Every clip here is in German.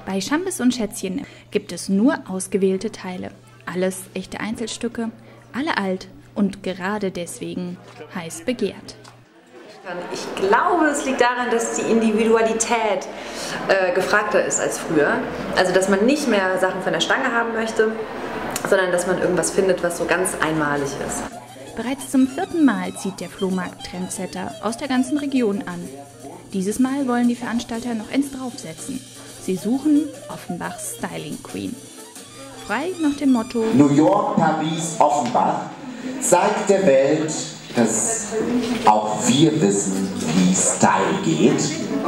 Bei Schambes und Schätzchen gibt es nur ausgewählte Teile. Alles echte Einzelstücke, alle alt und gerade deswegen heiß begehrt. Ich glaube, es liegt daran, dass die Individualität gefragter ist als früher. Also, dass man nicht mehr Sachen von der Stange haben möchte, sondern dass man irgendwas findet, was so ganz einmalig ist. Bereits zum 4. Mal zieht der Flohmarkt Trendsetter aus der ganzen Region an. Dieses Mal wollen die Veranstalter noch eins draufsetzen. Sie suchen Offenbachs Styling Queen. Frei nach dem Motto New York, Paris, Offenbach zeigt der Welt, dass auch wir wissen, wie Style geht.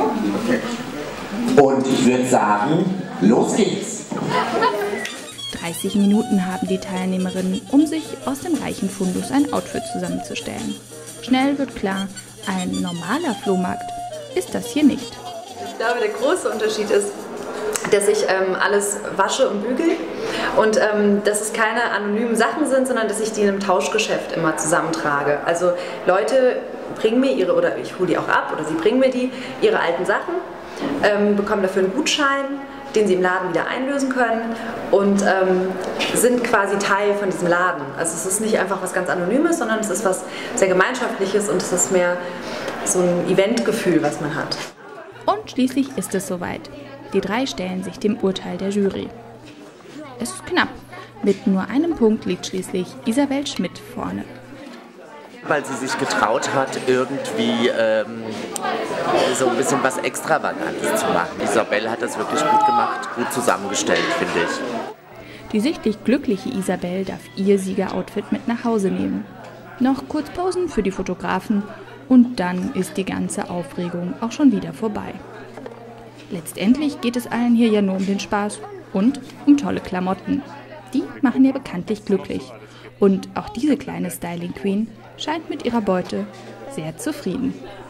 Und ich würde sagen, los geht's. 30 Minuten haben die Teilnehmerinnen, um sich aus dem reichen Fundus ein Outfit zusammenzustellen. Schnell wird klar, ein normaler Flohmarkt ist das hier nicht. Ich glaube, der große Unterschied ist, dass ich alles wasche und bügel und dass es keine anonymen Sachen sind, sondern dass ich die in einem Tauschgeschäft immer zusammentrage. Also Leute bringen mir ihre, oder ich hole die auch ab, oder sie bringen mir ihre alten Sachen, bekommen dafür einen Gutschein, den sie im Laden wieder einlösen können und sind quasi Teil von diesem Laden. Also es ist nicht einfach was ganz Anonymes, sondern es ist was sehr Gemeinschaftliches und es ist mehr so ein Eventgefühl, was man hat. Und schließlich ist es soweit. Die 3 stellen sich dem Urteil der Jury. Es ist knapp. Mit nur einem Punkt liegt schließlich Isabel Schmidt vorne. Weil sie sich getraut hat, irgendwie so ein bisschen was Extravagantes zu machen. Isabel hat das wirklich gut gemacht, gut zusammengestellt, finde ich. Die sichtlich glückliche Isabel darf ihr Siegeroutfit mit nach Hause nehmen. Noch kurz Pausen für die Fotografen und dann ist die ganze Aufregung auch schon wieder vorbei. Letztendlich geht es allen hier ja nur um den Spaß und um tolle Klamotten. Die machen ja bekanntlich glücklich. Und auch diese kleine Styling Queen scheint mit ihrer Beute sehr zufrieden.